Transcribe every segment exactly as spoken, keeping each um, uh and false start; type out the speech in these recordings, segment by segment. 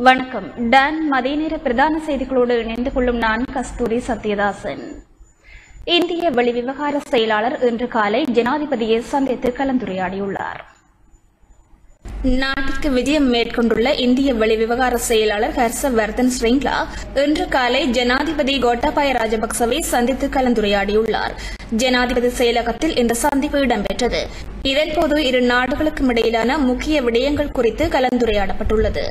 வணக்கம். டான் மதிய நேர பிரதான செய்திகளோடு இணைந்து கொள்ளும் நான் கஸ்தூரி சத்யதாசன். இந்திய வெளிவிவகார செயலாளர் இன்று காலை ஜனாதிபதியை சந்தித்து கலந்துரையாடியுள்ளார். நாட்டிற்கு விஜயம் மேற்கொண்டுள்ள இந்திய வெளிவிவகார செயலாளர் ஹர்ஷவர்தன் ஸ்ரிங்லா இன்று காலை ஜனாதிபதி கோட்டாபய ராஜபக்சவை சந்தித்து கலந்துரையாடியுள்ளார். ஜனாதிபதி செயலகத்தில் இந்த சந்திப்பு இடம்பெற்றது. இதன்போது இரு நாடுகளுக்கும் இடையிலான முக்கிய விடயங்கள் குறித்து கலந்துரையாடப்பட்டுள்ளது.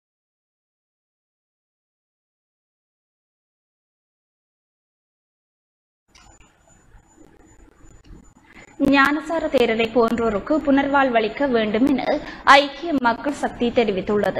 ஞானசார தேரரை போன்றோருக்கு புனர்வாழ்வளிக்க வேண்டும் என ஐக்கிய மக்கள் சக்தி தெரிவித்துள்ளது.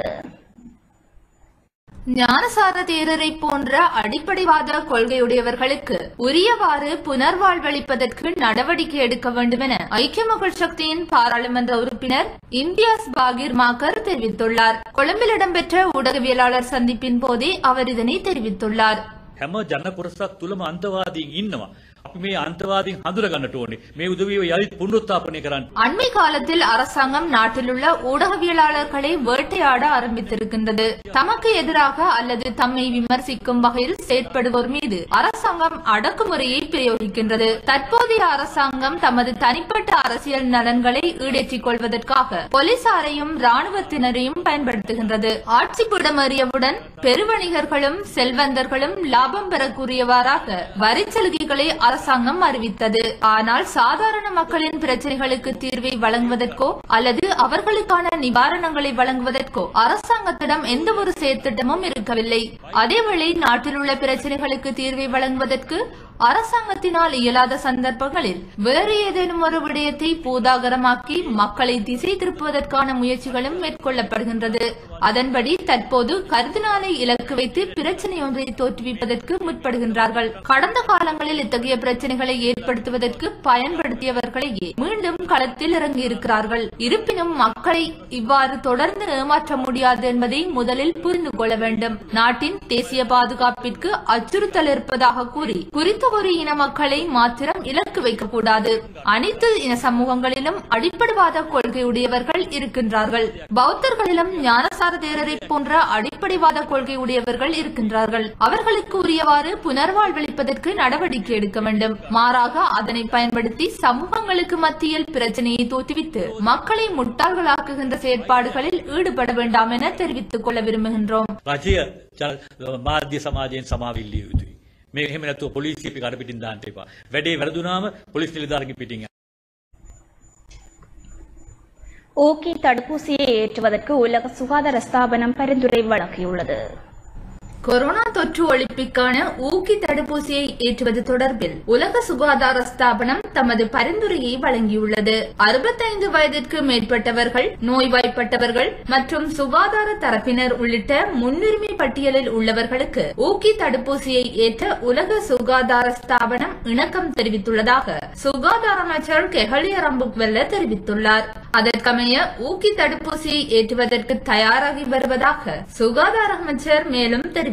ஞானசார தேரரை போன்ற அடிப்படைவாத கொள்கையுடையவர்களுக்கு உரியவாறு புனர்வாழ்வளிப்பதற்கு நடவடிக்கை எடுக்க வேண்டும் என ஐக்கிய மக்கள் சக்தியின் பாராளுமன்ற உறுப்பினர் இம்தியாஸ் பாகிர் மாக்கர் தெரிவித்துள்ளார். கொழும்பில் இடம்பெற்ற ஊடகவியலாளர் சந்திப்பின் போதே அவர் இதனை தெரிவித்துள்ளார். හැම ජන කොටසක් තුලම අන්තවාදීන් ඉන්නවා. අපි මේ අන්තවාදීන් හඳුනා ගන්නට ඕනේ. මේ උදවිය යලිත් පුනරුත්ථාපනය කරන්න. அண்மை காலத்தில் அரசாங்கம் நாட்டில் உள்ள ஊடகவியலாளர்களை வேட்டையாட ஆரம்பித்திருக்கின்றது. தமக்கு எதிராக அல்லது தம்மை விமர்சிக்கும் வகையில் செயற்படுவோர் மீது அரசாங்கம் அடக்குமுறையை பிரயோகிக்கின்றது. தற்போதைய அரசாங்கம் தமது தனிப்பட்ட அரசியல் நலன்களை ஈடேற்றிக் கொள்வதற்காக போலீசாரையும் ராணுவத்தினரையும் பயன்படுத்துகின்றது. ஆட்சி புடமறியவுடன் பெருவணிகர்களும் செல்வந்தர்களும் லாபம் பெறக்கூடியவாறாக வரி சலுகைகளை அரசாங்கம் அறிவித்தது. ஆனால் சாதாரண மக்களின் பிரச்சனைகளுக்கு தீர்வை வழங்குவதற்கோ அல்லது அவர்களுக்கான நிவாரணங்களை வழங்குவதற்கோ அரசாங்கத்திடம் எந்த ஒரு செயற்திட்டமும் இருக்கவில்லை. அதேவேளை நாட்டில் உள்ள பிரச்சனைகளுக்கு தீர்வை வழங்குவதற்கு அரசாங்கத்தினால் இயலாத சந்தர்ப்பங்களில் வேறு ஏதேனும் ஒரு விடயத்தை பூதாகரமாக்கி மக்களை திசை திருப்புவதற்கான முயற்சிகளும் மேற்கொள்ளப்படுகின்றது. அதன்படி தற்போது கருதினாலை இலக்கு வைத்து பிரச்சனை ஒன்றை தோற்றுவிப்பதற்கு முற்படுகின்றார்கள். கடந்த காலங்களில் இத்தகைய பிரச்சனைகளை ஏற்படுத்துவதற்கு பயன்படுத்தியவர்களையே மீண்டும் களத்தில் இறங்கியிருக்கிறார்கள். இருப்பினும் மக்களை இவ்வாறு தொடர்ந்து ஏமாற்ற முடியாது என்பதை முதலில் புரிந்து கொள்ள வேண்டும். நாட்டின் தேசிய பாதுகாப்பிற்கு அச்சுறுத்தல் இருப்பதாக கூறி குறித்த ஒரு இன மக்களை மாத்திரம் இலக்கு வைக்கக்கூடாது. அனைத்து இன சமூகங்களிலும் அடிப்படைவாத கொள்கையுடையவர்கள் இருக்கின்றார்கள். பௌத்தர்களிலும் ஞானசார தேரரை போன்ற அடிப்படைவாத கொள்கையுடையவர்கள் இருக்கின்றார்கள். அவர்களுக்கு உரியவாறு புனர்வாழ்வளிப்பதற்கு நடவடிக்கை எடுக்க வேண்டும். மாறாக அதனை பயன்படுத்தி சமூகங்களுக்கு மத்தியில் பிரச்சனையை தோற்றுவித்து மக்களை முட்டாள்களாக்குகின்ற செயற்பாடுகளில் ஈடுபட வேண்டாம் என தெரிவித்துக் கொள்ள விரும்புகின்றோம். මාධ්‍ය සමාජයෙන් සමාවිල්ලිය යුතුයි. මේ එහෙම නැතුව පොලිසිය අපි කඩ පිටින් දාන්න එපා. වැඩේ වැරදුනාම පොලිස් නිලධාරින් පිටින් ஓகே தடுப்பூசியை ஏற்றுவதற்கு உலக சுகாதார ஸ்தாபனம் பரிந்துரை வழங்கியுள்ளது. கொரோனா தொற்று ஒழிப்புக்கான ஊக்கி தடுப்பூசியை ஏற்றுவது தொடர்பில் உலக சுகாதார ஸ்தாபனம் தமது பரிந்துரையை வழங்கியுள்ளது. அறுபத்தைந்து வயதிற்கு மேற்பட்டவர்கள், நோய்வாய்ப்பட்டவர்கள் மற்றும் சுகாதார தரப்பினர் உள்ளிட்ட முன்னுரிமை பட்டியலில் உள்ளவர்களுக்கு ஊக்கி தடுப்பூசியை ஏற்ற உலக சுகாதார ஸ்தாபனம் இணக்கம் தெரிவித்துள்ளதாக சுகாதார அமைச்சர் கெஹலிய ரம்புக்வெல்ல தெரிவித்துள்ளார். அதற்கமைய ஊக்கி தடுப்பூசியை ஏற்றுவதற்கு தயாராகி வருவதாக சுகாதார அமைச்சர் மேலும் தெரிவித்துள்ளார்.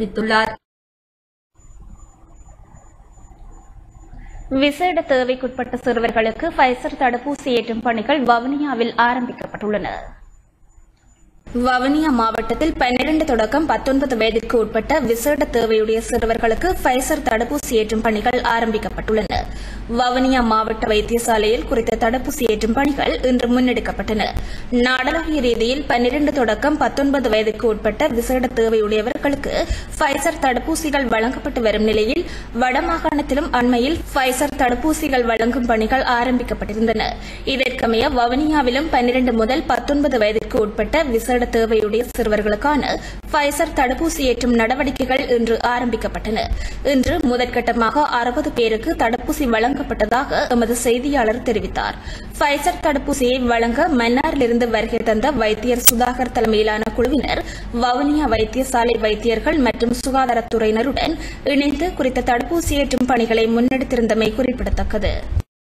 விசேட தேவைக்குட்பட்ட சிறுவர்களுக்கு ஃபைசர் தடுப்பூசி ஏற்றும் பணிகள் வவுனியாவில் ஆரம்பிக்கப்பட்டுள்ளன. வவுனியா மாவட்டத்தில் பன்னிரண்டு தொடக்கம் பத்தொன்பது வயதிற்கு உட்பட்ட விசேட தேவையுடைய சிறுவர்களுக்கு ஃபைசர் தடுப்பூசி ஏற்றும் பணிகள் ஆரம்பிக்கப்பட்டுள்ளன. வவுனியா மாவட்ட வைத்தியசாலையில் குறித்த தடுப்பூசி ஏற்றும் பணிகள் இன்று முன்னெடுக்கப்பட்டன. நாடளாவிய ரீதியில் பன்னிரண்டு தொடக்கம் பத்தொன்பது வயதுக்கு உட்பட்ட விசேட தேவையுடையவர்களுக்கு ஃபைசர் தடுப்பூசிகள் வழங்கப்பட்டு வரும் நிலையில் வடமாகாணத்திலும் அண்மையில் ஃபைசர் தடுப்பூசிகள் வழங்கும் பணிகள் ஆரம்பிக்கப்பட்டிருந்தன. இதற்கமைய வவுனியாவிலும் பன்னிரண்டு முதல் பத்தொன்பது வயதிற்கு உட்பட்ட விசேட தேவையுடைய சிறுவர்களுக்கான ஃபைசர் தடுப்பூசி ஏற்றும் நடவடிக்கைகள் இன்று ஆரம்பிக்கப்பட்டன. இன்று முதற்கட்டமாக அறுபது பேருக்கு தடுப்பூசி வழங்கப்பட்டதாக எமது செய்தியாளர் தெரிவித்தார். ஃபைசர் தடுப்பூசியை வழங்க மன்னாரிலிருந்து வருகை தந்த வைத்தியர் சுதாகர் தலைமையிலான குழுவினர் வவுனியா வைத்தியசாலை வைத்தியர்கள் மற்றும் சுகாதாரத்துறையினருடன் இணைந்து குறித்த தடுப்பூசி ஏற்றும் பணிகளை முன்னெடுத்திருந்தமை குறிப்பிடத்தக்கது.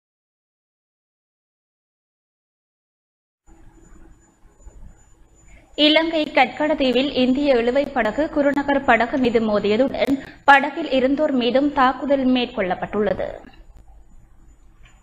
இலங்கை கட்கடத்தீவில் இந்திய இழுவை படகு குருநகர் படகு மீது மோதியதுடன் படகில் இருந்தோர் மீதும் தாக்குதல் மேற்கொள்ளப்பட்டுள்ளது.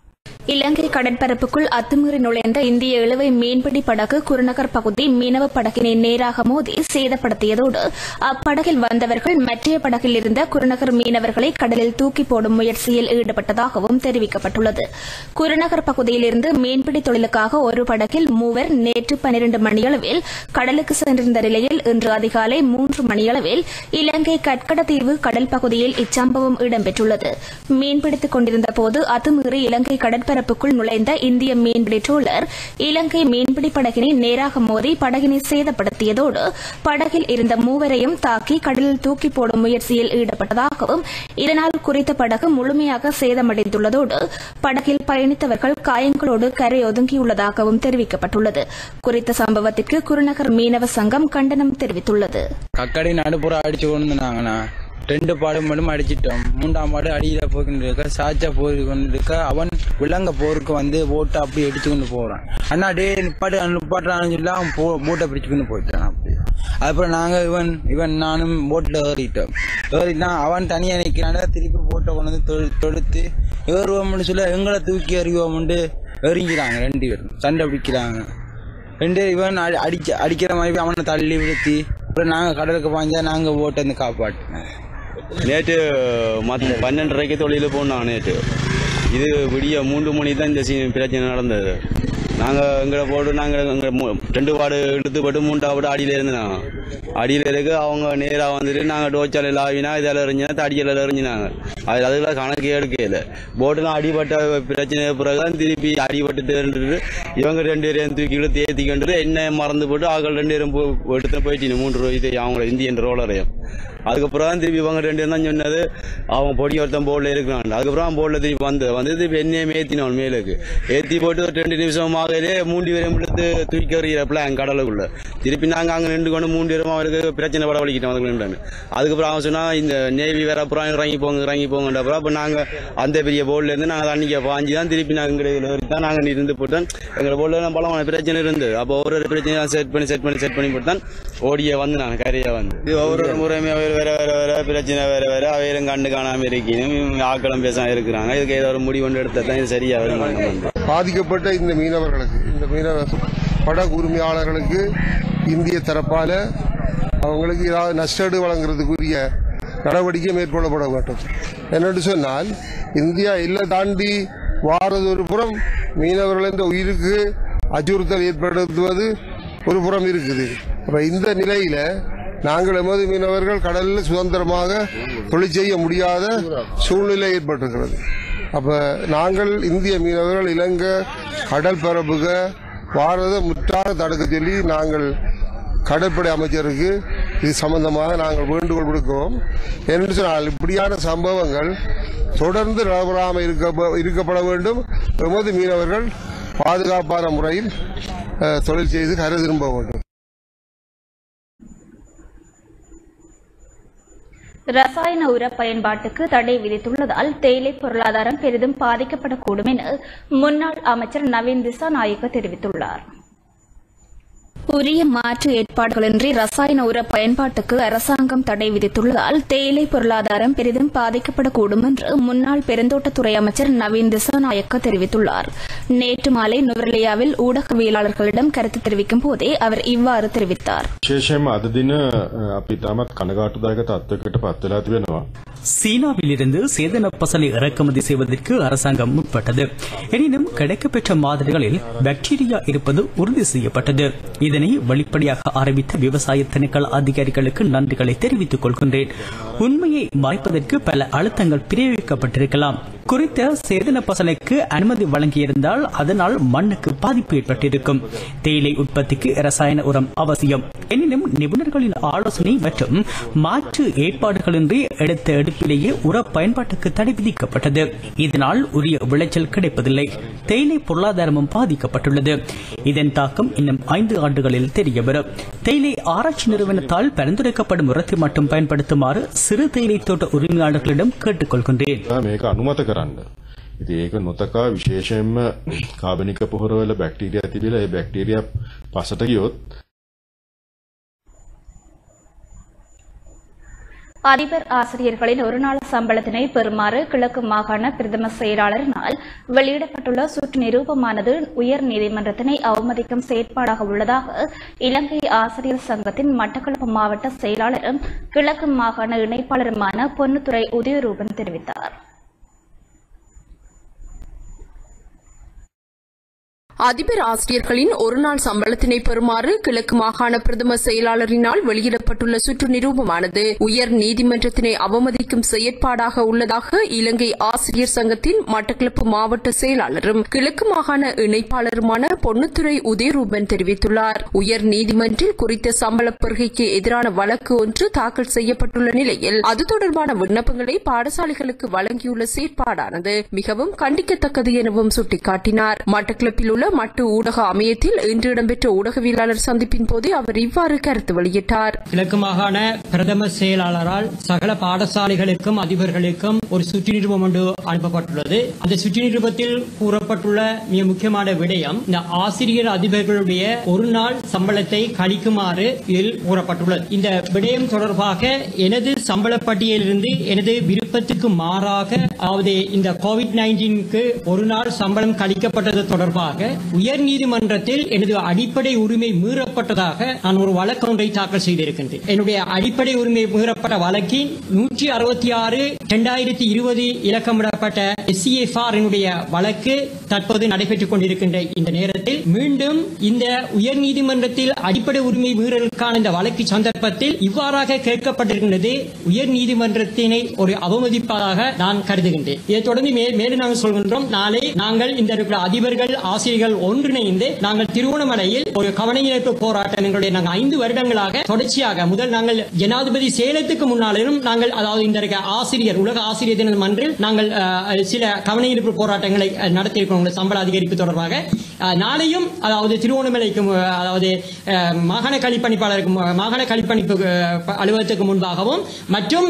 இலங்கை கடற்பரப்புக்குள் அத்துமீறி நுழைந்த இந்திய இழுவை மீன்பிடி படகு குருநகர் பகுதி மீனவ படகினை நேராக மோதி சேதப்படுத்தியதோடு அப்படகில் வந்தவர்கள் மற்றைய படகில் இருந்த குருநகர் மீனவர்களை கடலில் தூக்கி போடும் முயற்சியில் ஈடுபட்டதாகவும் தெரிவிக்கப்பட்டுள்ளது. குருநகர் பகுதியிலிருந்து மீன்பிடி தொழிலுக்காக ஒரு படகில் மூவர் நேற்று பனிரண்டு மணியளவில் கடலுக்கு சென்றிருந்த நிலையில் இன்று அதிகாலை மூன்று மணியளவில் இலங்கை கட்கடத்தீவு கடல் பகுதியில் இச்சம்பவம் இடம்பெற்றுள்ளது. மீன்பிடித்துக் கொண்டிருந்தபோது அத்துமீறி இலங்கை கடற்பரப்பு பரப்புக்குள் நுழைந்த இந்திய மீன்பிடி ட்ரோலர் இலங்கை மீன்பிடி படகினை நேராக மோதி படகினை சேதப்படுத்தியதோடு படகில் இருந்த மூவரையும் தாக்கி கடலில் தூக்கி போடும் முயற்சியில் ஈடுபட்டதாகவும் இதனால் குறித்த படகு முழுமையாக சேதமடைந்துள்ளதோடு படகில் பயணித்தவர்கள் காயங்களோடு கரை ஒதுங்கியுள்ளதாகவும் தெரிவிக்கப்பட்டுள்ளது. குறித்த சம்பவத்திற்கு குருநகர் மீனவ சங்கம் கண்டனம் தெரிவித்துள்ளது. கக்கடை நடுப்புற அடிச்சு கொண்டு ரெண்டு பாடும் மட்டும் அடிச்சிட்டோம். மூன்றாம் பாடு அடியில போய்கிட்டு இருக்க சாச்சா போய் கொண்டு இருக்க அவன் விலங்க போருக்கு வந்து போட்டை அப்படி அடிச்சு கொண்டு போறான். அண்ணா டே நிப்பாட்டு நிப்பாட்டுறான்னு சொல்லி அவன் போட்டை பிடிச்சுக்கொண்டு போயிட்டான். அப்படி அதுக்கப்புறம் நாங்க இவன் இவன் நானும் போட்டில் ஏறிட்டோம். ஏறிட்டா அவன் தனியாக நிற்கிறான். திருப்பி போட்டை கொண்டு வந்து தொடுத்து ஏறுவோம்னு சொல்ல எங்களை தூக்கி எறிவோம்னு எறிஞ்சிறாங்க. ரெண்டு பேரும் சண்டை பிடிக்கிறாங்க. ரெண்டு இவன் அடிச்ச அடிக்கிற மாதிரி அவனை தள்ளி விழுத்தி அப்புறம் நாங்கள் கடலுக்கு பாய்ஞ்சா நாங்கள் போட்டை வந்து காப்பாட்டினோம். நேற்று மற்ற பன்னெண்டரைக்கு தொழில் போனோம். நேற்று இது விடிய மூன்று மணி தான் இந்த பிரச்சனை நடந்தது. நாங்கள் எங்களை போட்டு நாங்கள் எங்கள் ரெண்டு பாடு எடுத்து போட்டு மூன்றாவது அடியில் இருந்தோம். அடியில் இருக்க அவங்க நேராக வந்துட்டு நாங்கள் டோச்சாலையில் ஆகினா இதில் எறிஞ்சினா தடியில் எறிஞ்சினாங்க. அது அதுக்கெல்லாம் கணக்கு எடுக்கல. போட்டுலாம் அடிபட்ட பிரச்சனை பிறகுதான் திருப்பி அடிபட்டு இருந்துட்டு இவங்க ரெண்டு பேரையும் தூக்கிட்டு தேத்திக்கிட்டு என்ன மறந்து போட்டு ஆக்கள் ரெண்டு பேரும் எடுத்து போயிட்டு மூன்று ரூபாய் இது அவங்கள இந்தியன் ரோலரையும். அதுக்கப்புறம் தான் திருப்பி இவங்க ரெண்டு தான் சொன்னது அவங்க பொடி ஒருத்தன் போர்டில் இருக்கிறாங்க. அதுக்கப்புறம் போர்டில் திருப்பி வந்து வந்து திருப்பி என்னையும் ஏற்றினோம் மேலுக்கு ஏற்றி போட்டு ஒரு ரெண்டு நிமிஷமாகவே மூன்று பேரும் எடுத்து தூக்கி எறிகிறப்பல எங்கள் கடலுக்குள்ள திருப்பி நாங்கள் அங்கே நின்று கொண்டு மூன்று பேரும் அவருக்கு பிரச்சனை பட வலிக்கிட்டோம். அதுக்கு அதுக்கப்புறம் அவன் சொன்னால் இந்த நேவி வேற அப்புறம் இறங்கி போங்க இறங்கி போங்கன்றப்பறம் அப்போ நாங்கள் அந்த பெரிய போர்டிலேருந்து நாங்கள் தண்ணிக்க பாஞ்சி தான் திருப்பி நாங்கள் எங்களுக்கு தான் நாங்கள் இருந்து போட்டோம். எங்கள் போர்டில் பலமான பிரச்சனை இருந்து அப்போ ஒரு பிரச்சனையாக செட் பண்ணி செட் பண்ணி செட் பண்ணி போட்டு தான் ஓடியே வந்து நாங்கள் கரையாக வந்து இது ஒவ்வொரு முறையுமே வேற வேற வேற பிரச்சனை வேற வேற அவையிலும் கண்டு காணாம இருக்கணும் ஆக்களும் பேசாம இருக்கிறாங்க. இதுக்கு ஏதோ ஒரு முடிவு கொண்டு எடுத்தா இது சரியா வரும். பாதிக்கப்பட்ட இந்த மீனவர்களுக்கு இந்த மீனவ படகு உரிமையாளர்களுக்கு இந்திய தரப்பால அவங்களுக்கு ஏதாவது நஷ்டஈடு வழங்குறதுக்குரிய நடவடிக்கை மேற்கொள்ளப்பட வேண்டும். என்னென்று சொன்னால் இந்தியா எல்லை தாண்டி வாரது ஒரு புறம் மீனவர்கள் என்ற உயிருக்கு அச்சுறுத்தல் ஏற்படுத்துவது ஒரு புறம் இருக்குது. அப்ப இந்த நிலையில நாங்கள் எமது மீனவர்கள் கடலில் சுதந்திரமாக தொழில் செய்ய முடியாத சூழ்நிலை ஏற்பட்டிருக்கிறது. அப்ப நாங்கள் இந்திய மீனவர்கள் இலங்கை கடல் பரப்புக வாரத முற்றாக தடுக்க சொல்லி நாங்கள் கடற்படை அமைச்சருக்கு இது சம்பந்தமாக நாங்கள் வேண்டுகோள் விடுக்கிறோம். என்று சொன்னால் இப்படியான சம்பவங்கள் தொடர்ந்து நடைபெறாமல் இருக்கப்பட வேண்டும். எமது மீனவர்கள் பாதுகாப்பான முறையில் தொழில் செய்து கரை திரும்ப வேண்டும். ரசாயன உர பயன்பாட்டுக்கு தடை விதித்துள்ளதால் தேயிலை பொருளாதாரம் பெரிதும் பாதிக்கப்படக்கூடும் என முன்னாள் அமைச்சர் நவீன் திசாநாயக்க தெரிவித்துள்ளார். உரிய மாற்று ஏற்பாடுகளின்றி ரசாயன உர பயன்பாட்டுக்கு அரசாங்கம் தடை விதித்துள்ளதால் தேயிலை பொருளாதாரம் பெரிதும் பாதிக்கப்படக்கூடும் என்று முன்னாள் பெருந்தோட்டத்துறை அமைச்சர் நவீன் திசாநாயக்க தெரிவித்துள்ளார். நேற்று மாலை நுவரெலியாவில் ஊடகவியலாளர்களிடம் கருத்து தெரிவிக்கும் போதே அவர் இவ்வாறு தெரிவித்தார். சீனாவிலிருந்து சேதன பசலை இறக்குமதி செய்வதற்கு அரசாங்கம் முற்பட்டது. எனினும் கிடைக்கப்பெற்ற மாதிரிகளில் பாக்டீரியா இருப்பது உறுதி செய்யப்பட்டது. இதனை வெளிப்படையாக ஆரம்பித்த விவசாய திணைக்கள அதிகாரிகளுக்கு நன்றிகளை தெரிவித்துக் கொள்கின்றேன். உண்மையை மறைப்பதற்கு பல அழுத்தங்கள் பிரயோகிக்கப்பட்டிருக்கலாம். குறித்த சேதன பசலைக்கு அனுமதி வழங்கியிருந்தால் அதனால் மண்ணுக்கு பாதிப்பு ஏற்பட்டிருக்கும். தேயிலை உற்பத்திக்கு ரசாயன உரம் அவசியம். எனினும் நிபுணர்களின் ஆலோசனை மற்றும் மாற்று ஏற்பாடுகளின்றி எடுத்த எடுப்பிலேயே உர பயன்பாட்டுக்கு தடை விதிக்கப்பட்டது. இதனால் உரிய விளைச்சல் கிடைப்பதில்லை. தேயிலை பொருளாதாரமும் பாதிக்கப்பட்டுள்ளது. இதன் தாக்கம் இன்னும் ஐந்து ஆண்டுகளில் தெரியவரும். தேயிலை ஆராய்ச்சி நிறுவனத்தால் பரிந்துரைக்கப்படும் உரத்தை மட்டும் பயன்படுத்துமாறு சிறு தேயிலை தோட்ட உரிமையாளர்களிடம் கேட்டுக் கொள்கின்றேன். ඉතින් ඒක නොතකා විශේෂයෙන්ම කාබනික පොහොරවල බැක්ටීරියා තිබිලා ඒ බැක්ටීරියා පසට ගියොත් அதிபர் ஆசிரியர்களின் ஒருநாள் சம்பளத்தினை பெறுமாறு கிழக்கு மாகாண பிரதம செயலாளரினால் வெளியிடப்பட்டுள்ள சுற்று நிரூபமானது உயர் நீதிமன்றத்தினை அவமதிக்கும் செயற்பாடாக உள்ளதாக இலங்கை ஆசிரியர் சங்கத்தின் மட்டக்களப்பு மாவட்ட செயலாளரும் கிழக்கு மாகாண இணைப்பாளருமான பொன்னுத்துறை உதயரூபன் தெரிவித்தார். அதிபர் ஆசிரியர்களின் ஒருநாள் சம்பளத்தினை பெறுமாறு கிழக்கு மாகாண பிரதம செயலாளரினால் வெளியிடப்பட்டுள்ள சுற்று நிரூபமானது உயர் நீதிமன்றத்தினை அவமதிக்கும் செயற்பாடாக உள்ளதாக இலங்கை ஆசிரியர் சங்கத்தின் மட்டக்களப்பு மாவட்ட செயலாளரும் கிழக்கு மாகாண இணைப்பாளருமான பொன்னுத்துறை உதயரூபன் தெரிவித்துள்ளார். உயர் நீதிமன்றில் குறித்த சம்பள பெறுகைக்கு எதிரான வழக்கு ஒன்று தாக்கல் செய்யப்பட்டுள்ள நிலையில் அது தொடர்பான விண்ணப்பங்களை பாடசாலைகளுக்கு வழங்கியுள்ள செயற்பாடானது மிகவும் கண்டிக்கத்தக்கது எனவும் சுட்டிக்காட்டினார். மட்டக்களப்பில் உள்ள மட்டு ஊடக அமையத்தில் இன்று இடம்பெற்ற ஊடகவியலாளர் சந்திப்பின் போது அவர் இவ்வாறு கருத்து வெளியிட்டார். கிழக்கு மாகாண பிரதம செயலாளரால் சகல பாடசாலைகளுக்கும் அதிபர்களுக்கும் ஒரு சுற்று நிருபம் ஒன்று அனுப்பப்பட்டுள்ளது. அந்த சுற்று நிருபத்தில் கூறப்பட்டுள்ள மிக முக்கியமான விடயம் இந்த ஆசிரியர் அதிபர்களுடைய ஒரு நாள் சம்பளத்தை கழிக்குமாறு இதில் கூறப்பட்டுள்ளது. இந்த விடயம் தொடர்பாக எனது சம்பள பட்டியலிலிருந்து எனது விருப்பத்துக்கு மாறாக அதாவது இந்த கோவிட் நைன்டீனுக்கு ஒரு நாள் சம்பளம் கழிக்கப்பட்டது தொடர்பாக உயர் நீதிமன்றத்தில் எனது அடிப்படை உரிமை மீறப்பட்டதாக நான் ஒரு வழக்கு ஒன்றை தாக்கல் செய்திருக்கின்றேன். என்னுடைய அடிப்படை உரிமை மீறப்பட்ட வழக்கின் நூற்றி அறுபத்தி ஆறு இரண்டாயிரத்தி இருபது இலக்கமிடப்பட்ட எஸ்சிஎஃப்ஆர் வழக்கு தற்போது நடைபெற்றுக் கொண்டிருக்கின்ற இந்த நேரத்தில் மீண்டும் இந்த உயர் நீதிமன்றத்தில் அடிப்படை உரிமை மீறலுக்கான இந்த வழக்கு சந்தர்ப்பத்தில் இவ்வாறாக கேட்கப்பட்டிருக்கின்றது உயர் நீதிமன்றத்தினை ஒரு அவமதிப்பதாக நான் கருதுகின்றேன். இதைத் தொடர்ந்து மேலும் நாங்கள் சொல்கின்றோம், நாளை நாங்கள் இந்த அதிபர்கள் ஆசிரியர்கள் ஒன்றிணைந்து நாங்கள் திருவோணமலையில் ஒரு கவனஈர்ப்பு போராட்டம் எங்களுடைய நாங்கள் ஐந்து வருடங்களாக தொடர்ச்சியாக முதல் நாங்கள் ஜனாதிபதி சேலத்துக்கு முன்னாலும் நாங்கள் அதாவது இந்த ஆசிரியர் உலக ஆசிரியர் தின மன்றில் நாங்கள் சில கவனஈர்ப்பு போராட்டங்களை நடத்தியிருக்கிறோம் சம்பள அதிகரிப்பு தொடர்பாக. நாளையும் அதாவது திருவோணமலைக்கு அதாவது மாகாண களிப்பணிப்பாளருக்கு மாகாண களிப்பணிப்பு அலுவலகத்துக்கு முன்பாகவும் மற்றும்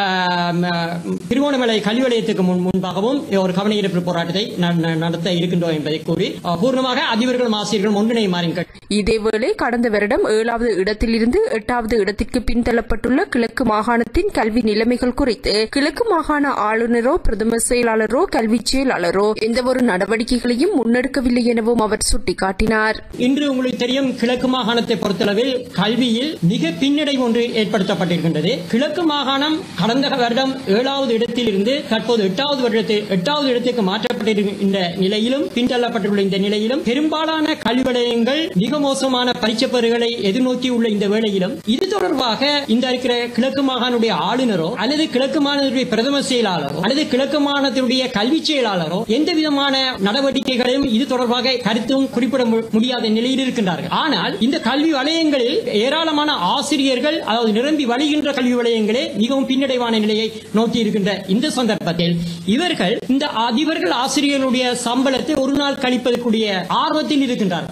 திருவோணமலை கல்வி வலயத்துக்கு முன்பாகவும் ஒரு கவனஈர்ப்பு போராட்டத்தை நடத்த இருக்கின்றோம் என்பதை கூறி பூர்ணமாக அதிபர்களும் ஆசிரியர்களும் ஒன்றிணையுமாறுங்கள். இதேவேளை கடந்த வருடம் ஏழாவது இடத்திலிருந்து எட்டாவது இடத்திற்கு பின்தள்ளப்பட்டுள்ள கிழக்கு மாகாணத்தின் கல்வி நிலைமைகள் குறித்து கிழக்கு மாகாண ஆளுநரோ பிரதம செயலாளரோ கல்வி செயலாளரோ எந்தவொரு நடவடிக்கைகளையும் முன்னெடுக்கவில்லை எனவும் அவர் சுட்டிக்காட்டினார். இன்று உங்களுக்கு தெரியும், கிழக்கு மாகாணத்தை பொறுத்தளவில் கல்வியில் மிக பின்னடைவு ஒன்று ஏற்படுத்தப்பட்டிருக்கின்றது. கிழக்கு மாகாணம் கடந்த வருடம் ஏழாவது இடத்தில் இருந்து தற்போது எட்டாவது வருடத்தில் எட்டாவது இடத்துக்கு மாற்றப்பட்டிருக்கின்ற நிலையிலும் பின்தள்ளப்பட்டுள்ள இந்த நிலையிலும் பெரும்பாலான கல்வி வலயங்கள் மிக மோசமான பரீட்சைப்பெறுகளை எதிர்நோக்கியுள்ள இந்த வேளையிலும் இது தொடர்பாக இந்த இருக்கிற கிழக்கு மாகாணனுடைய ஆளுநரோ அல்லது கிழக்கு மாகாணத்துடைய பிரதம செயலாளரோ அல்லது கிழக்கு மாகாணத்தினுடைய கல்வி செயலாளரோ எந்த விதமான நடவடிக்கைகளையும் இது தொடர்பாக கருத்தும் குறிப்பிட முடியாத நிலையில் இருக்கின்றார்கள். ஆனால் இந்த கல்வி வலயங்களில் ஏராளமான ஆசிரியர்கள் அதாவது நிரம்பி வழிகின்ற கல்வி வலயங்களே மிகவும் பின்னடைவான நிலையை நோக்கி இருக்கின்ற இந்த சந்தர்ப்பத்தில் இவர்கள் இந்த அதிபர்கள் ஆசிரியர்களுடைய சம்பளத்தை ஒரு நாள் கழிப்பதற்குரிய ஆர்வத்தில் இருக்கின்றார்கள்.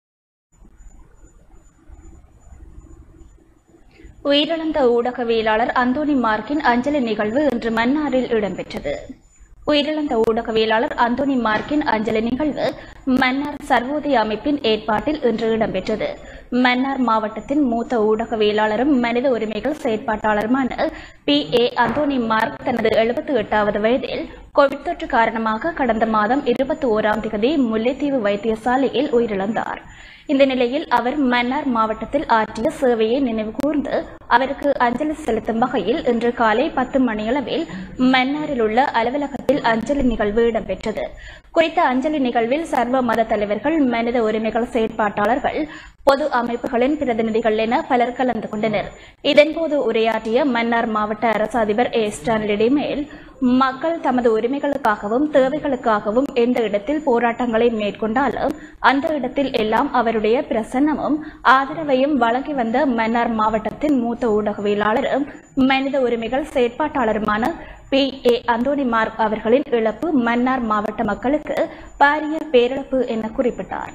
உயிரிழந்த ஊடகவியலாளர் அந்தோனி மார்க்கின் அஞ்சலி நிகழ்வு இன்று மன்னாரில் இடம்பெற்றது. உயிரிழந்த ஊடகவியலாளர் அந்தோனி மார்க்கின் அஞ்சலி நிகழ்வு மன்னார் சர்வோதய அமைப்பின் ஏற்பாட்டில் இன்று இடம்பெற்றது. மன்னார் மாவட்டத்தின் மூத்த ஊடகவியலாளரும் மனித உரிமைகள் செயற்பாட்டாளருமான பி ஏ அந்தோனி மார்க் தனது எழுபத்தி எட்டாவது வயதில் கோவிட் தொற்று காரணமாக கடந்த மாதம் இருபத்தி ஓராம் தேதி முல்லைத்தீவு வைத்தியசாலையில் உயிரிழந்தார். இந்த நிலையில் அவர் மன்னார் மாவட்டத்தில் ஆற்றிய சேவையை நினைவு கூர்ந்து அவருக்கு அஞ்சலி செலுத்தும் வகையில் இன்று காலை பத்து மணியளவில் மன்னாரில் உள்ள அலுவலகத்தில் அஞ்சலி நிகழ்வு இடம்பெற்றது. குறித்த அஞ்சலி நிகழ்வில் சர்வ மத தலைவர்கள், மனித உரிமைகள் செயற்பாட்டாளர்கள், பொது அமைப்புகளின் பிரதிநிதிகள் என பலர் கலந்து கொண்டனர். இதன்போது உரையாற்றிய மன்னார் மாவட்ட அரசு அதிபர் ஏ ஸ்டான்லி மேல் மக்கள் தமது உரிமைகளுக்காகவும் தேவைகளுக்காகவும் எந்த இடத்தில் போராட்டங்களை மேற்கொண்டாலும் அந்த இடத்தில் எல்லாம் அவருடைய பிரசன்னமும் ஆதரவையும் வழங்கி வந்த மன்னார் மாவட்டத்தின் மூத்த ஊடகவியலாளரும் மனித உரிமைகள் செயற்பாட்டாளருமான பி ஏ அந்தோனி மார்க் அவர்களின் இழப்பு மன்னார் மாவட்ட மக்களுக்கு பாரிய பேரிழப்பு என குறிப்பிட்டார்.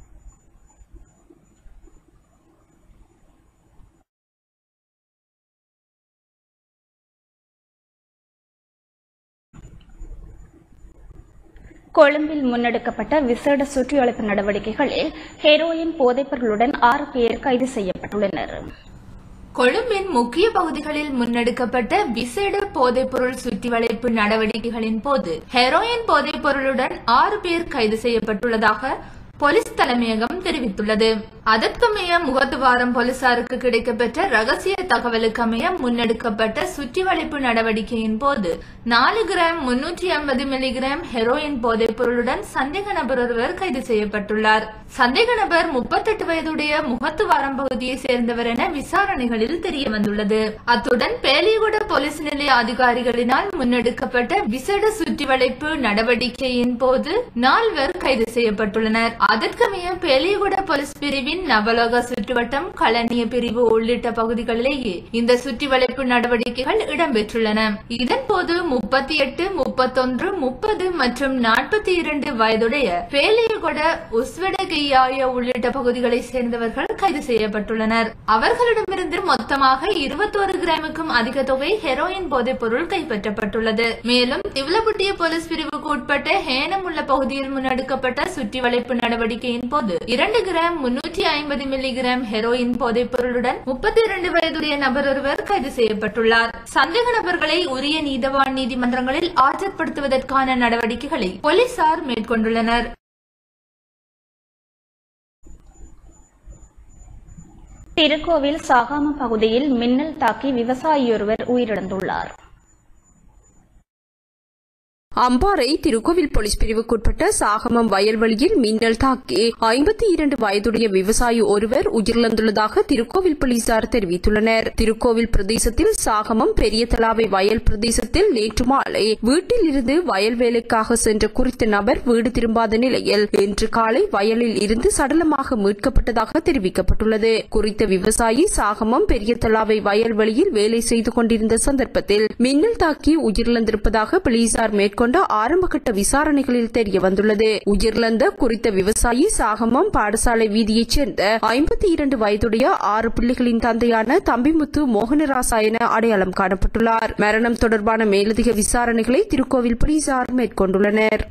கொழும்பில் முன்னெடுக்கப்பட்ட விசேட சுற்றிவளைப்பு நடவடிக்கைகளில் ஹெரோயின் போதைப்பொருளுடன் ஆறு பேர் கைது செய்யப்பட்டுள்ளனர். கொழும்பின் முக்கிய பகுதிகளில் முன்னெடுக்கப்பட்ட விசேட போதைப்பொருள் சுற்றிவளைப்பு நடவடிக்கைகளின் போது ஹெரோயின் போதைப் பொருளுடன் ஆறு பேர் கைது செய்யப்பட்டுள்ளதாக போலீஸ் தலைமையகம் தெரிவித்துள்ளது. அதற்கமைய முகத்துவாரம் போலீசாருக்கு கிடைக்கப்பெற்ற ரகசிய தகவலுக்கமைய முன்னெடுக்கப்பட்ட சுற்றிவளைப்பு நடவடிக்கையின் போது நாலு கிராம் முன்னூற்றி ஐம்பது மில்லிகிராம் ஹெரோயின் போதைப் பொருளுடன் சந்தேக நபர் ஒருவர் கைது செய்யப்பட்டுள்ளார். சந்தேக நபர் முப்பத்தெட்டு வயதுடைய முகத்துவாரம் பகுதியை சேர்ந்தவர் என விசாரணைகளில் தெரிய வந்துள்ளது. அத்துடன் பேலியகுட போலீஸ் நிலைய அதிகாரிகளினால் முன்னெடுக்கப்பட்ட விசேட சுற்றிவளைப்பு நடவடிக்கையின் போது நால்வர் கைது செய்யப்பட்டுள்ளனர். அதற்கமைய பேலியகுட போலீஸ் பிரிவின் நவலோக சுற்றுவட்டம், களனிய பிரிவு உள்ளிட்ட பகுதிகளிலேயே இந்த சுற்றிவளைப்பு நடவடிக்கைகள் இடம்பெற்றுள்ளன. இதன்போது முப்பத்தி எட்டு முப்பத்தொன்று முப்பது மற்றும் நாற்பத்தி இரண்டு வயதுடைய பேலியகுட உஸ்வெடகையாய உள்ளிட்ட பகுதிகளை சேர்ந்தவர்கள் கைது செய்யப்பட்டுள்ளனர். அவர்களிடமிருந்து மொத்தமாக இருபத்தோரு கிராமுக்கும் அதிக தொகை ஹெரோயின் போதைப் பொருள் கைப்பற்றப்பட்டுள்ளது. மேலும் திவலபுட்டிய போலீஸ் பிரிவுக்கு உட்பட்ட ஹேனம் உள்ள பகுதியில் முன்னெடுக்கப்பட்ட சுற்றிவளைப்பு நடவடிக்கையின் போது இரண்டு கிராம் முன்னூற்றி ஐம்பது மில்லிகிராம் ஹெரோயின் போதைப் பொருளுடன் முப்பத்தி இரண்டு வயதுடைய நபர் ஒருவர் கைது செய்யப்பட்டுள்ளார். சந்தேக நபர்களை உரிய நீதவான் நீதிமன்றங்களில் ஆஜர்படுத்துவதற்கான நடவடிக்கைகளை போலீசார் மேற்கொண்டுள்ளனர். திருக்கோவில் சாகாம பகுதியில் மின்னல் தாக்கி விவசாயியொருவர் உயிரிழந்துள்ளார். அம்பாறை திருக்கோவில் போலீஸ் பிரிவுக்குட்பட்ட சாகமம் வயல்வெளியில் மின்னல் தாக்கி ஐம்பத்தி இரண்டு வயதுடைய விவசாயி ஒருவர் உயிரிழந்துள்ளதாக திருக்கோவில் போலீசார் தெரிவித்துள்ளனர். திருக்கோவில் பிரதேசத்தில் சாகமம் பெரிய தலாவை வயல் பிரதேசத்தில் நேற்று மாலை வீட்டில் இருந்து வயல் வேலைக்காக சென்ற குறித்த நபர் வீடு திரும்பாத நிலையில் இன்று காலை வயலில் இருந்து சடலமாக மீட்கப்பட்டதாக தெரிவிக்கப்பட்டுள்ளது. குறித்த விவசாயி சாகமம் பெரிய தலாவை வயல்வெளியில் வேலை செய்து கொண்டிருந்த சந்தர்ப்பத்தில் மின்னல் தாக்கி உயிரிழந்திருப்பதாக போலீசார் மேற்கொண்ட ஆரம்பகட்ட விசாரணைகளில் தெரிய வந்துள்ளது. உயிரிழந்த குறித்த விவசாயி சாகமம் பாடசாலை வீதியைச் சேர்ந்த ஐம்பத்தி இரண்டு வயதுடைய ஆறு பிள்ளைகளின் தந்தையான தம்பிமுத்து மோகனராசா என அடையாளம் காணப்பட்டுள்ளார். மரணம் தொடர்பான மேலதிக விசாரணைகளை திருக்கோவில் போலீசார் மேற்கொண்டுள்ளனர்.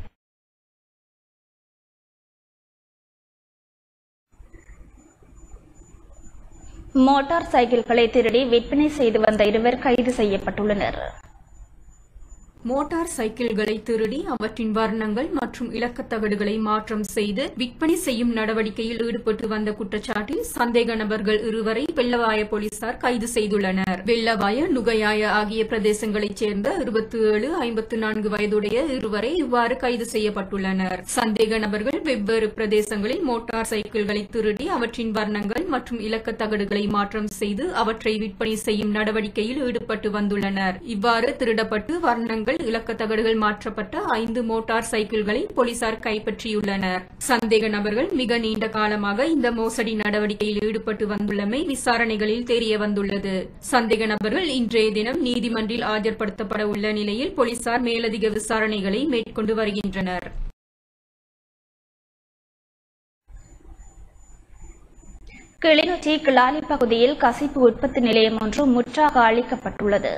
மோட்டார் சைக்கிள்களை திருடி விற்பனை செய்து வந்த இருவர் கைது செய்யப்பட்டுள்ளனர். மோட்டார் சைக்கிள்களை திருடி அவற்றின் வர்ணங்கள் மற்றும் இலக்கத்தகடுகளை மாற்றம் செய்து விற்பனை செய்யும் நடவடிக்கையில் ஈடுபட்டு வந்த குற்றச்சாட்டில் சந்தேக நபர்கள் இருவரை வெள்ளவாய போலீசார் கைது செய்துள்ளனர். வெள்ளவாய, நுகையாய ஆகிய பிரதேசங்களைச் சேர்ந்த இருபத்தி ஏழு ஐம்பத்தி நான்கு வயதுடைய இருவரை இவ்வாறு கைது செய்யப்பட்டுள்ளனர். சந்தேக நபர்கள் வெவ்வேறு பிரதேசங்களில் மோட்டார் சைக்கிள்களை திருடி அவற்றின் வர்ணங்கள் மற்றும் இலக்கத்தகடுகளை மாற்றம் செய்து அவற்றை விற்பனை செய்யும் நடவடிக்கையில் ஈடுபட்டு வந்துள்ளனர். இவ்வாறு திருடப்பட்டு வர்ணங்கள், இலக்கத்தகடுகள் மாற்றப்பட்ட ஐந்து மோட்டார் சைக்கிள்களை போலீசார் கைப்பற்றியுள்ளனர். சந்தேக நபர்கள் மிக நீண்ட காலமாக இந்த மோசடி நடவடிக்கையில் ஈடுபட்டு வந்துள்ளமை விசாரணைகளில் தெரிய வந்துள்ளது. சந்தேக நபர்கள் இன்றைய தினம் நீதிமன்றில் ஆஜர்படுத்தப்பட உள்ள நிலையில் போலீசார் மேலதிக விசாரணைகளை மேற்கொண்டு வருகின்றனர். கிளிநொச்சி கிளாலி பகுதியில் கசிப்பு உற்பத்தி நிலையம் ஒன்று முற்றாக அழிக்கப்பட்டுள்ளது.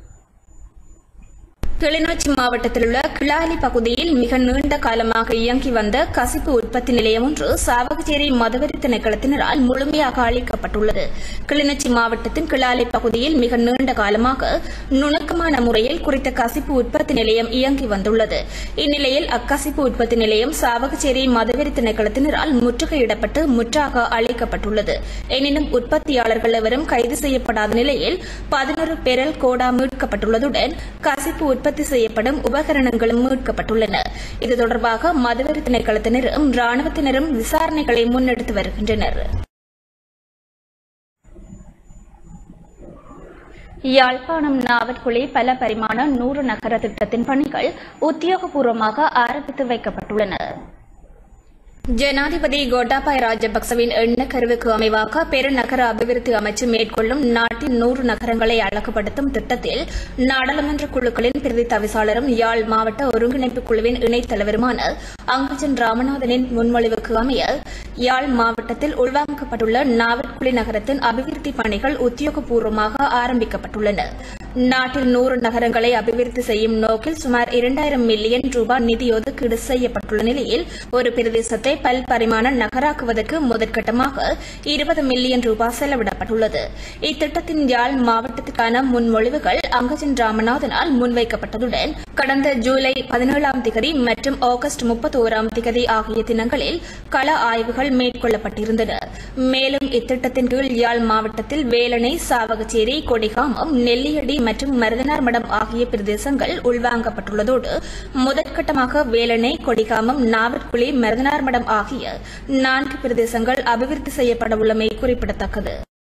கிளிநொச்சி மாவட்டத்தில் உள்ள கிளாலி பகுதியில் மிக நீண்ட காலமாக இயங்கி வந்த கசிப்பு உற்பத்தி நிலையம் ஒன்று சாவகச்சேரி மதுவரி திணைக்களத்தினரால் முழுமையாக அழிக்கப்பட்டுள்ளது. கிளிநொச்சி மாவட்டத்தின் கிளாலி பகுதியில் மிக நீண்ட காலமாக நுணுக்கமான முறையில் குறித்த கசிப்பு உற்பத்தி நிலையம் இயங்கி வந்துள்ளது. இந்நிலையில் அக்கசிப்பு உற்பத்தி நிலையம் சாவகச்சேரி மதுவரி திணைக்களத்தினரால் முற்றுகையிடப்பட்டு முற்றாக அழிக்கப்பட்டுள்ளது. எனினும் உற்பத்தியாளர்கள் எவரும் கைது செய்யப்படாத நிலையில் பதினொரு பெரல் கோடா மீட்கப்பட்டுள்ளதுடன் கசிப்பு உற்பத்தி செய்யப்படும் உபகரணங்களும் மீட்கப்பட்டுள்ளன. இது தொடர்பாக மதுவரி திணைக்களத்தினரும் ராணுவத்தினரும் விசாரணைகளை முன்னெடுத்து வருகின்றனர். யாழ்ப்பாணம் நாவற்குழி பல பரிமாண நூறு நகர திட்டத்தின் பணிகள் உத்தியோகபூர்வமாக ஆரம்பித்து வைக்கப்பட்டுள்ளன. ஜனாதிபதி கோட்டாபாய ராஜபக்சவின் எண்ணக்கருவுக்கு அமைவாக பெருநகர அபிவிருத்தி அமைச்சு மேற்கொள்ளும் நாட்டின் நூறு நகரங்களை அழகுபடுத்தும் திட்டத்தில் நாடாளுமன்ற குழுக்களின் பிரதி தவிசாளரும் யாழ் மாவட்ட ஒருங்கிணைப்பு குழுவின் இணைத் தலைவருமான அங்குஜன் ராமநாதனின் முன்மொழிவுக்கு அமைய யாழ் மாவட்டத்தில் உள்வாங்கப்பட்டுள்ள நாவற்குழி நகரத்தின் அபிவிருத்தி பணிகள் உத்தியோகபூர்வமாக ஆரம்பிக்கப்பட்டுள்ளன. நாட்டில் நூறு நகரங்களை அபிவிருத்தி செய்யும் நோக்கில் சுமார் இரண்டாயிரம் மில்லியன் ரூபாய் நிதி ஒதுக்கீடு செய்யப்பட்டுள்ள நிலையில் ஒரு பிரதேசத்தை பல்பரிமாண நகராக்குவதற்கு முதற்கட்டமாக இருபது மில்லியன் ரூபாய் செலவிடப்பட்டுள்ளது. இத்திட்டத்தின் யாழ் மாவட்டத்திற்கான முன்மொழிவுகள் அங்கஜன் ராமநாதனால் முன்வைக்கப்பட்டதுடன் கடந்த ஜூலை பதினேழாம் திகதி மற்றும் ஆகஸ்ட் முப்பத்தோராம் திகதி ஆகிய தினங்களில் கள ஆய்வுகள் மேற்கொள்ளப்பட்டிருந்தன. மேலும் இத்திட்டத்தின் கீழ் யாழ் மாவட்டத்தில் வேலணை, சாவகச்சேரி, கொடிகாமம், நெல்லியடி மற்றும் மருதனார்மடம் ஆகிய பிரதேசங்கள் உள்வாங்கப்பட்டுள்ளதோடு முதற்கட்டமாக வேலணை, கொடிகாமம், நாவற்குழி, மருதனார்மடம் ஆகிய நான்கு பிரதேசங்கள் அபிவிருத்தி செய்யப்படவுள்ளமை குறிப்பிடத்தக்கது.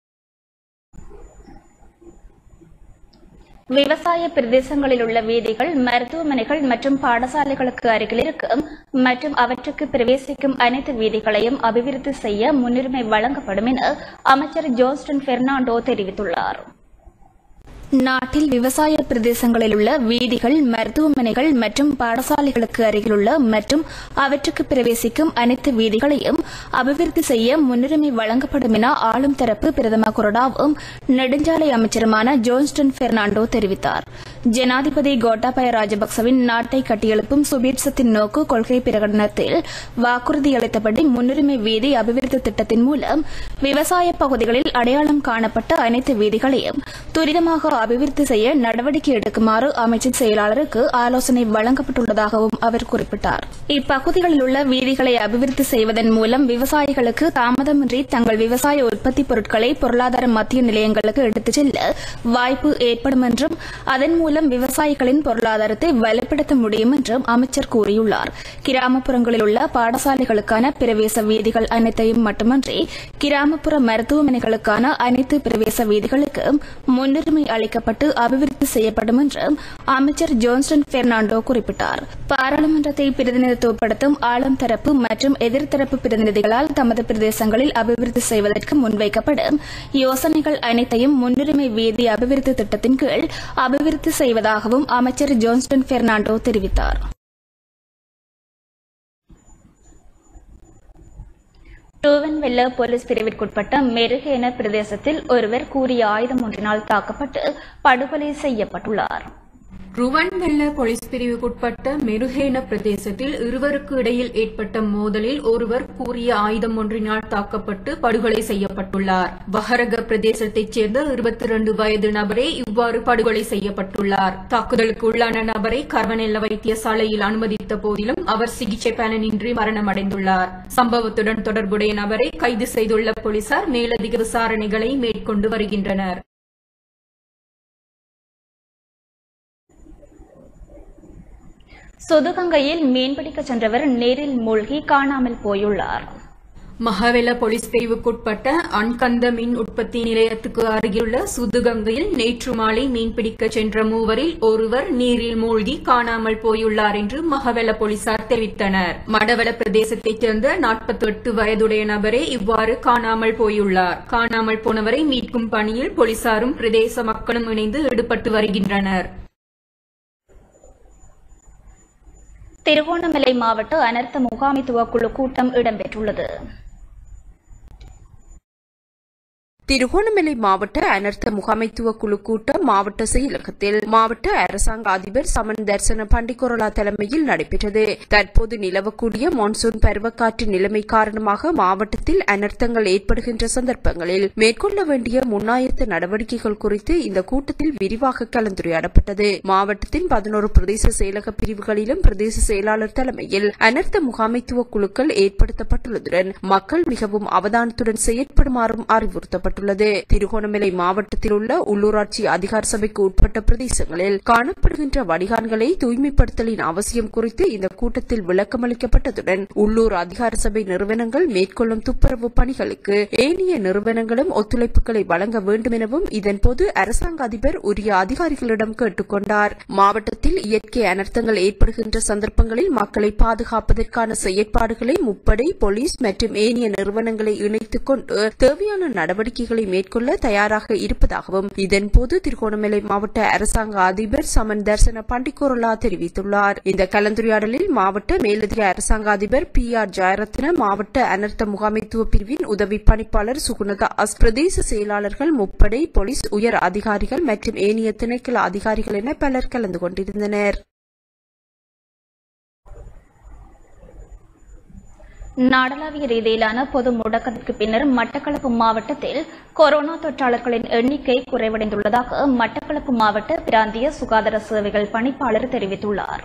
விவசாய பிரதேசங்களில் உள்ள வீதிகள், மருத்துவமனைகள் மற்றும் பாடசாலைகளுக்கு அருகில் இருக்கும் மற்றும் அவற்றுக்கு பிரவேசிக்கும் அனைத்து வீதிகளையும் அபிவிருத்தி செய்ய முன்னுரிமை வழங்கப்படும் என அமைச்சர் ஜோன்ஸ்டன் பெர்னாண்டோ தெரிவித்துள்ளார். நாட்டில் விவசாய பிரதேசங்களில் உள்ள வீதிகள், மருத்துவமனைகள் மற்றும் பாடசாலைகளுக்கு அருகிலுள்ள மற்றும் அவற்றுக்கு பிரவேசிக்கும் அனைத்து வீதிகளையும் அபிவிருத்தி செய்ய முன்னுரிமை வழங்கப்படும் என ஆளும் தரப்பு பிரதம கொறடாவும் நெடுஞ்சாலை அமைச்சருமான ஜோன்ஸ்டன் பெர்னாண்டோ தெரிவித்தார். ஜனாதிபதி கோட்டாபய ராஜபக்சவின் நாட்டை கட்டியெழுப்பும் சுபீட்சத்தின் நோக்கு கொள்கை பிரகடனத்தில் வாக்குறுதியளித்தபடி முன்னுரிமை வீதி அபிவிருத்தி திட்டத்தின் மூலம் விவசாய பகுதிகளில் அடையாளம் காணப்பட்ட அனைத்து வீதிகளையும் துரிதமாக அபிவிருத்தி செய்ய நடவடிக்கை எடுக்குமாறு அமைச்சின் செயலாளருக்கு ஆலோசனை வழங்கப்பட்டுள்ளதாகவும் அவர் குறிப்பிட்டார். இப்பகுதிகளில் உள்ள வீதிகளை அபிவிருத்தி செய்வதன் மூலம் விவசாயிகளுக்கு தாமதமின்றி தங்கள் விவசாய உற்பத்தி பொருட்களை பொருளாதார மத்திய நிலையங்களுக்கு எடுத்துச் செல்ல வாய்ப்பு ஏற்படும் என்றும் அதன் மூலம் விவசாயிகளின் பொருளாதாரத்தை வலுப்படுத்த முடியும் என்றும் அமைச்சர் கூறியுள்ளார். கிராமப்புறங்களில் உள்ள பாடசாலைகளுக்கான பிரவேச வீதிகள் அனைத்தையும் மட்டுமன்றி கிராமப்புற மருத்துவமனைகளுக்கான அனைத்து பிரவேச வீதிகளுக்கு முன்னுரிமை அளிக்கப்பட்டு அபிவிருத்தி செய்யப்படும் என்று அமைச்சர் ஜோன்ஸ்டன் பெர்னாண்டோ குறிப்பிட்டார். பாராளுமன்றத்தை பிரதிநிதித்துவப்படுத்தும் ஆளும் தரப்பு மற்றும் எதிர்த்தரப்பு பிரதிநிதிகளால் தமது பிரதேசங்களில் அபிவிருத்தி செய்வதற்கு முன்வைக்கப்படும் யோசனைகள் அனைத்தையும் முன்னுரிமை வீதி அபிவிருத்தி திட்டத்தின் கீழ் அபிவிருத்தி செய்வதாகவும் அமைச்சர் ஜோன்ஸ்டன் பெர்னாண்டோ தெரிவித்தார். டூவன்வெல்ல போலீஸ் பிரிவிற்குட்பட்ட மெருகேன பிரதேசத்தில் ஒருவர் கூறிய ஆயுதம் ஒன்றினால் தாக்கப்பட்டு படுகொலை செய்யப்பட்டுள்ளார். ருவன்வெல்ல போலீஸ் பிரிவுக்குட்பட்ட மெருகேன பிரதேசத்தில் இருவருக்கு இடையில் ஏற்பட்ட மோதலில் ஒருவர் கூறிய ஆயுதம் ஒன்றினால் தாக்கப்பட்டு படுகொலை செய்யப்பட்டுள்ளார். வஹரக பிரதேசத்தைச் சேர்ந்த இருபத்தி இரண்டு வயது நபரே இவ்வாறு படுகொலை செய்யப்பட்டுள்ளார். தாக்குதலுக்கு உள்ளான நபரை கர்வனெல்ல வைத்தியசாலையில் அனுமதித்த போதிலும் அவர் சிகிச்சை பலனின்றி மரணமடைந்துள்ளார். சம்பவத்துடன் தொடர்புடைய நபரை கைது செய்துள்ள போலீசார் மேலதிக விசாரணைகளை மேற்கொண்டு வருகின்றனர். சுதுகங்கையில் மீன்பிடிக்க சென்றவர் நீரில் மூழ்கி காணாமல் போயுள்ளார். மகவெல போலீஸ் பிரிவுக்குட்பட்ட அன்கந்த மின் உற்பத்தி நிலையத்துக்கு அருகிலுள்ள சுதுகங்கையில் நேற்று மாலை மீன்பிடிக்க சென்ற மூவரில் ஒருவர் நீரில் மூழ்கி காணாமல் போயுள்ளார் என்று மகவெல போலீசார் தெரிவித்தனர். மடவெல பிரதேசத்தைச் சேர்ந்த நாற்பத்தி எட்டு வயதுடைய நபரே இவ்வாறு காணாமல் போயுள்ளார். காணாமல் போனவரை மீட்கும் பணியில் போலீசாரும் பிரதேச மக்களும் இணைந்து ஈடுபட்டு வருகின்றனர். திருகோணமலை மாவட்ட அனர்த்த முகாமைத்துவ குழு கூட்டம் இடம்பெற்றுள்ளது. திருகோணமலை மாவட்ட அனர்த்த முகாமைத்துவ குழு கூட்டம் மாவட்ட செயலகத்தில் மாவட்ட அரசாங்க அதிபர் சமன் தர்சன பண்டிகொரலா தலைமையில் நடைபெற்றது. தற்போது நிலவக்கூடிய மான்சூன் பருவக்காற்று நிலைமை காரணமாக மாவட்டத்தில் அனர்த்தங்கள் ஏற்படுகின்ற சந்தர்ப்பங்களில் மேற்கொள்ள வேண்டிய முன்னாயத்த நடவடிக்கைகள் குறித்து இந்த கூட்டத்தில் விரிவாக கலந்துரையாடப்பட்டது. மாவட்டத்தின் பதினோரு பிரதேச செயலக பிரிவுகளிலும் பிரதேச செயலாளர் தலைமையில் அனர்த்த முகாமைத்துவ குழுக்கள் ஏற்படுத்தப்பட்டுள்ளதுடன் மக்கள் மிகவும் அவதானத்துடன் செயற்படுமாறும் அறிவுறுத்தப்பட்டது. திருகோணமலை மாவட்டத்தில் உள்ள உள்ளூராட்சி அதிகார சபைக்கு உட்பட்ட பிரதேசங்களில் காணப்படுகின்ற வடிகான்களை தூய்மைப்படுத்தலின் அவசியம் குறித்து இந்த கூட்டத்தில் விளக்கமளிக்கப்பட்டதுடன் உள்ளூர் அதிகார சபை நிறுவனங்கள் மேற்கொள்ளும் துப்புரவு பணிகளுக்கு ஏனைய நிறுவனங்களும் ஒத்துழைப்புகளை வழங்க வேண்டும் எனவும் இதன்போது அரசாங்க அதிபர் உரிய அதிகாரிகளிடம் கேட்டுக் கொண்டார். மாவட்டத்தில் இயற்கை அனர்த்தங்கள் ஏற்படுகின்ற சந்தர்ப்பங்களில் மக்களை பாதுகாப்பதற்கான செயற்பாடுகளை முப்படை, போலீஸ் மற்றும் ஏனைய நிறுவனங்களை இணைத்துக் கொண்டு தேவையான நடவடிக்கை நடவடிக்கைகளை மேற்கொள்ள தயாராக இருப்பதாகவும் இதன்போது திருகோணமலை மாவட்ட அரசாங்க அதிபர் சமன் தர்சன பண்டிகோரலா தெரிவித்துள்ளார். இந்த கலந்துரையாடலில் மாவட்ட மேலதிக அரசாங்க அதிபர் பி ஆர் ஜெயரத்ன, மாவட்ட அனர்த்த முகாமைத்துவ பிரிவின் உதவி பணிப்பாளர் சுகுணதா அஸ், பிரதேச செயலாளர்கள், முப்படை, போலீஸ் உயர் அதிகாரிகள் மற்றும் ஏனைய திணைக்கள அதிகாரிகள் என பலர் கலந்து கொண்டிருந்தனர். நாடளாவிய ரீதியிலான பொது முடக்கத்திற்கு பின்னர் மட்டக்களப்பு மாவட்டத்தில் கொரோனா தொற்றாளர்களின் எண்ணிக்கை குறைவடைந்துள்ளதாக மட்டக்களப்பு மாவட்ட பிராந்திய சுகாதார சேவைகள் பணிப்பாளர் தெரிவித்துள்ளார்.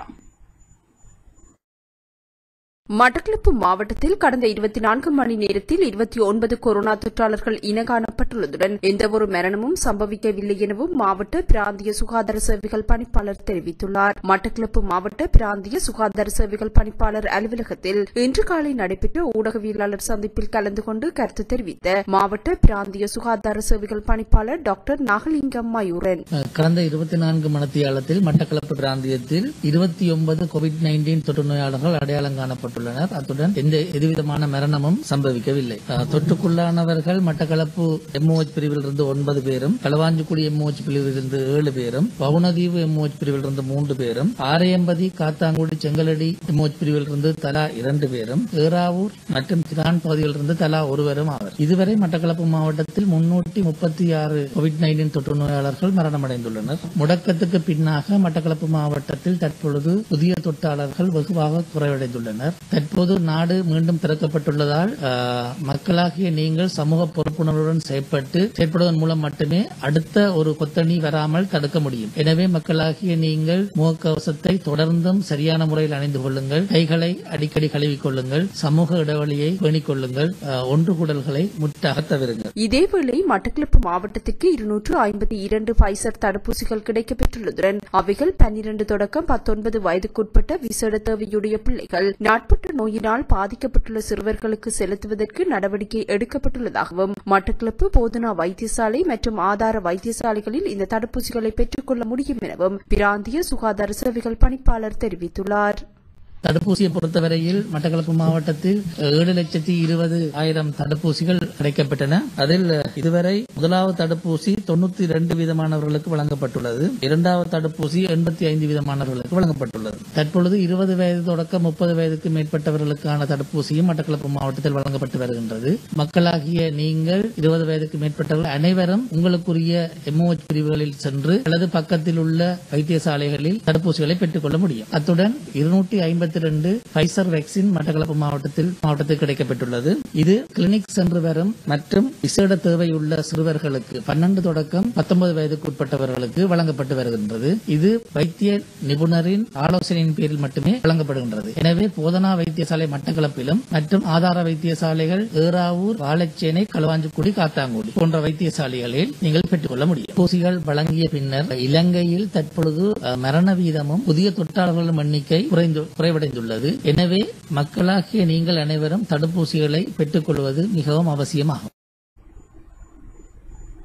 மட்டக்களப்பு மாவட்டத்தில் கடந்த இருபத்தி நான்கு மணி நேரத்தில் இருபத்தி ஒன்பது கொரோனா தொற்றாளர்கள் இனங்காணப்பட்டுள்ளதுடன் எந்தவொரு மரணமும் சம்பவிக்கவில்லை எனவும் மாவட்ட பிராந்திய சுகாதார சேவைகள் பணிப்பாளர் தெரிவித்துள்ளார். மட்டக்களப்பு மாவட்ட பிராந்திய சுகாதார சேவைகள் பணிப்பாளர் அலுவலகத்தில் இன்று காலை நடைபெற்ற ஊடகவியலாளர் சந்திப்பில் கலந்து கொண்டு கருத்து தெரிவித்த மாவட்ட பிராந்திய சுகாதார சேவைகள் பணிப்பாளர் டாக்டர் நாகலிங்கம் மயூரன், கடந்த இருபத்தி நான்கு மணித்தியாலத்தில் மட்டக்களப்பு பிராந்தியத்தில் இருபத்தி ஒன்பது கோவிட் நைன்டீன் தொற்று நோயாளர்கள் அடையாளம் காணப்பட்டு அத்துடன் எந்த எதுவிதமான மரணமும் சம்பவிக்கவில்லை. தொற்றுக்குள்ளானவர்கள் மட்டக்களப்பு எம்ஓஎச் பிரிவில் இருந்து ஒன்பது பேரும், களவாஞ்சிக்குடி எம்ஓஎச் பிரிவில் இருந்து ஏழு பேரும், வவுனதீவு எம்ஓஎச் பிரிவில் இருந்து மூன்று பேரும், ஆரையம்பதி காத்தாங்குடி செங்கலடி எம்ஓஎச் பிரிவில் இருந்து தலா இரண்டு பேரும், ஏறாவூர் மற்றும் கிரான் பகுதியில் இருந்து தலா ஒருவரும் ஆவர். இதுவரை மட்டக்களப்பு மாவட்டத்தில் முன்னூற்றி முப்பத்தி ஆறு கோவிட் நைன்டீன் தொற்று நோயாளர்கள் மரணமடைந்துள்ளனர். முடக்கத்துக்கு பின்னாக மட்டக்களப்பு மாவட்டத்தில் தற்பொழுது புதிய தொற்றாளர்கள் வெகுவாக குறைவடைந்துள்ளனர். தற்போது நாடு மீண்டும் திறக்கப்பட்டுள்ளதால் மக்களாகிய நீங்கள் சமூக பொறுப்புணர்வுடன் செயற்பட்டு செயற்படுவதன் மூலம் மட்டுமே அடுத்த ஒரு கொத்தணி வராமல் தடுக்க முடியும். எனவே மக்களாகிய நீங்கள் முகக்கவசத்தை தொடர்ந்தும் சரியான முறையில் அணிந்து கொள்ளுங்கள், கைகளை அடிக்கடி கழுவிக் கொள்ளுங்கள், சமூக இடைவெளியை பேணிக் கொள்ளுங்கள், ஒன்று கூடல்களை முற்றாக தவிருங்கள். இதேவேளை மட்டக்களப்பு மாவட்டத்திற்கு இருநூற்று ஐம்பத்தி இரண்டு பைசர் தடுப்பூசிகள் கிடைக்கப்பெற்றுள்ளதுடன் அவைகள் பன்னிரண்டு தொடக்கம் பத்தொன்பது வயதுக்குட்பட்ட விசேட தேவையுடைய பிள்ளைகள், நாட்பட்ட நோயினால் பாதிக்கப்பட்டுள்ள சிறுவர்களுக்கு செலுத்துவதற்கு நடவடிக்கை எடுக்கப்பட்டுள்ளதாகவும் மட்டக்களப்பு போதனா வைத்தியசாலை மற்றும் ஆதார வைத்தியசாலைகளில் இந்த தடுப்பூசிகளை பெற்றுக் கொள்ள முடியும் எனவும் பிராந்திய சுகாதார சேவைகள் பணிப்பாளர் தெரிவித்துள்ளார். தடுப்பூசியை பொறுத்தவரையில் மட்டக்களப்பு மாவட்டத்தில் ஏழு லட்சத்தி இருபது ஆயிரம் தடுப்பூசிகள் கிடைக்கப்பட்டன. அதில் இதுவரை முதலாவது தடுப்பூசி தொண்ணூத்தி இரண்டு வீதமானவர்களுக்கு வழங்கப்பட்டுள்ளது. இரண்டாவது தடுப்பூசி எண்பத்தி ஐந்து வீதமானவர்களுக்கு வழங்கப்பட்டுள்ளது. தற்பொழுது இருபது வயது தொடக்கம் முப்பது வயதுக்கு மேற்பட்டவர்களுக்கான தடுப்பூசியும் மட்டக்களப்பு மாவட்டத்தில் வழங்கப்பட்டு வருகின்றது. மக்களாகிய நீங்கள் இருபது வயதுக்கு மேற்பட்டவர்கள் அனைவரும் உங்களுக்குரிய எம்ஓஎச் பிரிவுகளில் சென்று அல்லது பக்கத்தில் உள்ள வைத்தியசாலைகளில் தடுப்பூசிகளை பெற்றுக் கொள்ள முடியும். அத்துடன் இருநூற்றி ஐம்பத்தி ரெண்டு பைசர் வேக்சின் மட்டக்களப்பு மாவட்டத்தில் மாவட்டத்தில் கிடைக்கப்பட்டுள்ளது. இது கிளினிக் சென்று வரும் மற்றும் விசேட தேவையுள்ள சிறுவர்களுக்கு பன்னெண்டு தொடக்கம் பத்தொன்பது வயதுக்கு உட்பட்டவர்களுக்கு வழங்கப்பட்டு வருகின்றது. இது வைத்திய நிபுணரின் ஆலோசனையின் பேரில் மட்டுமே வழங்கப்படுகின்றது. எனவே போதனா வைத்தியசாலை மட்டக்களப்பிலும் மற்றும் ஆதார வைத்தியசாலைகள் ஏறாவூர், வாழைச்சேனை, களுவாஞ்சிக்குடி, காத்தாங்குடி போன்ற வைத்தியசாலைகளில் நீங்கள் பெற்றுக் கொள்ள முடியும். ஊசிகள் வழங்கிய பின்னர் இலங்கையில் தற்பொழுது மரண வீதமும் புதிய தொற்றாளர்களின் எண்ணிக்கை குறைவடைந்துள்ளது. எனவே மக்களாகிய நீங்கள் அனைவரும் தடுப்பூசிகளை பெற்றுக் கொள்வது மிகவும் அவசியமாகும்.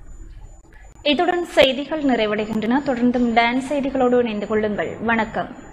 இத்துடன் செய்திகள் நிறைவடைகின்றன. தொடர்ந்தும் டான்ஸ் செய்திகளோடு இணைந்து கொள்ளுங்கள். வணக்கம்.